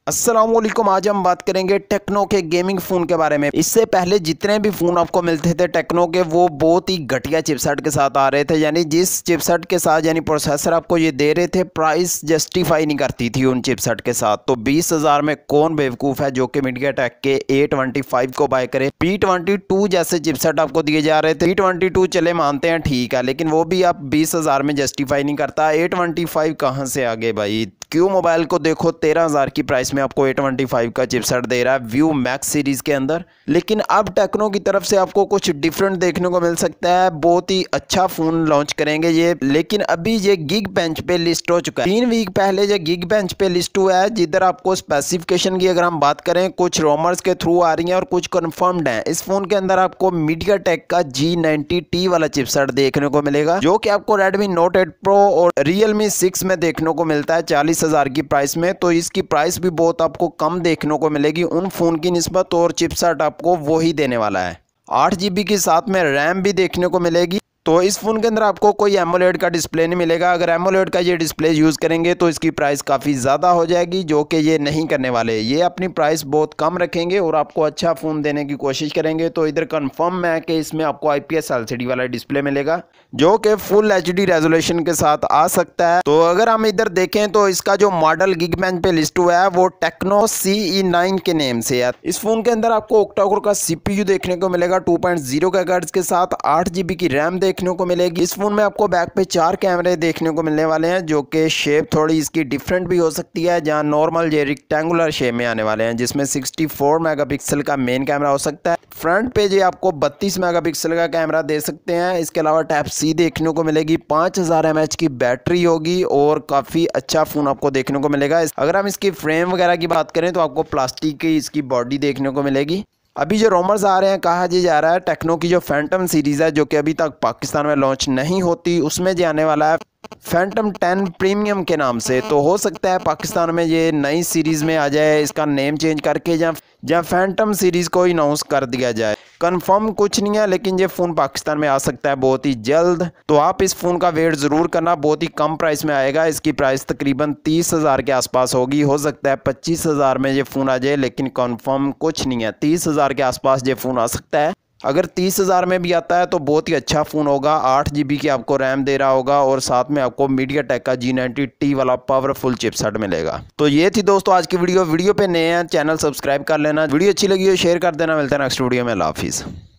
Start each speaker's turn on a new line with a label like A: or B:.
A: अस्सलामुअलैकुम। आज हम बात करेंगे टेक्नो के गेमिंग फ़ोन के बारे में। इससे पहले जितने भी फ़ोन आपको मिलते थे टेक्नो के, वो बहुत ही घटिया चिपसेट के साथ आ रहे थे। यानी जिस चिपसेट के साथ यानी प्रोसेसर आपको ये दे रहे थे, प्राइस जस्टिफाई नहीं करती थी उन चिपसेट के साथ। तो 20,000 में कौन बेवकूफ़ है जो कि mediatek के A25 को बाय करे। P22 जैसे चिपसेट आपको दिए जा रहे थे। P22 चले मानते हैं, ठीक है, लेकिन वो भी आप 20,000 में जस्टिफाई नहीं करता। A25 कहाँ से आ गए भाई? क्यों मोबाइल को देखो 13,000 की प्राइस में आपको A25 का चिपसेट दे रहा है व्यू मैक्स सीरीज के अंदर। लेकिन अब टेक्नो की तरफ से आपको कुछ डिफरेंट देखने को मिल सकता है। बहुत ही अच्छा फ़ोन लॉन्च करेंगे ये, लेकिन अभी ये गिग बेंच पे लिस्ट हो चुका है। 3 वीक पहले ये गिग बेंच पे लिस्ट हुआ है, जिधर आपको स्पेसिफिकेशन की अगर हम बात करें, कुछ रोमर्स के थ्रू आ रही हैं और कुछ कन्फर्म्ड है। इस फोन के अंदर आपको mediatek का G90T वाला चिपसेट देखने को मिलेगा, जो कि आपको Redmi Note 8 Pro और Realme 6 में देखने को मिलता है 40,000 की प्राइस में। तो इसकी प्राइस भी बहुत आपको कम देखने को मिलेगी उन फोन की निस्बत, और चिपसेट आपको वही देने वाला है। 8 GB की साथ में रैम भी देखने को मिलेगी। तो इस फ़ोन के अंदर आपको कोई एमोलेड का डिस्प्ले नहीं मिलेगा। अगर एमोलेड का ये डिस्प्ले यूज़ करेंगे तो इसकी प्राइस काफ़ी ज़्यादा हो जाएगी, जो कि ये नहीं करने वाले। ये अपनी प्राइस बहुत कम रखेंगे और आपको अच्छा फ़ोन देने की कोशिश करेंगे। तो इधर कंफर्म है कि इसमें आपको IPS LCD वाला डिस्प्ले मिलेगा, जो कि फुल HD रेजोल्यूशन के साथ आ सकता है। तो अगर हम इधर देखें तो इसका जो मॉडल गिग बेंच पे लिस्ट हुआ है वो टेक्नो CE9 के नेम से है। इस फ़ोन के अंदर आपको ऑक्टा कोर का CPU देखने को मिलेगा 2.0 GHz के साथ। 8 GB की रैम देखने को मिलेगी। इस फोन में आपको बैक पे 4 कैमरे देखने को मिलने वाले हैं, जो कि शेप थोड़ी इसकी डिफरेंट भी हो सकती है। जहां नॉर्मल ये रेक्टेंगुलर शेप में आने वाले हैं, जिसमें 64 मेगापिक्सल का मेन कैमरा हो सकता है। फ्रंट पे ये आपको 32 मेगापिक्सल का कैमरा दे सकते हैं। इसके अलावा टाइप C देखने को मिलेगी। 5000 mAh की बैटरी होगी और काफ़ी अच्छा फ़ोन आपको देखने को मिलेगा। अगर हम इसकी फ्रेम वगैरह की बात करें तो आपको प्लास्टिक की इसकी बॉडी देखने को मिलेगी। अभी जो रोमर्स आ रहे हैं, कहा जा रहा है टेक्नो की जो फैंटम सीरीज़ है, जो कि अभी तक पाकिस्तान में लॉन्च नहीं होती, उसमें जो आने वाला है फैंटम 10 प्रीमियम के नाम से। तो हो सकता है पाकिस्तान में ये नई सीरीज़ में आ जाए, इसका नेम चेंज करके, या फैंटम सीरीज़ को अनाउंस कर दिया जाए। कंफर्म कुछ नहीं है, लेकिन ये फ़ोन पाकिस्तान में आ सकता है बहुत ही जल्द। तो आप इस फ़ोन का वेट ज़रूर करना, बहुत ही कम प्राइस में आएगा। इसकी प्राइस तकरीबन 30,000 के आसपास होगी। हो सकता है 25,000 में ये फ़ोन आ जाए, लेकिन कंफर्म कुछ नहीं है। 30,000 के आसपास ये फ़ोन आ सकता है। अगर 30,000 में भी आता है तो बहुत ही अच्छा फ़ोन होगा। 8 GB की आपको रैम दे रहा होगा और साथ में आपको mediatek का G90T वाला पावरफुल चिपसेट मिलेगा। तो ये थी दोस्तों आज की वीडियो पे नए हैं चैनल सब्सक्राइब कर लेना। वीडियो अच्छी लगी हो शेयर कर देना। मिलते हैं नेक्स्ट वीडियो में। अल्लाह हाफिज़।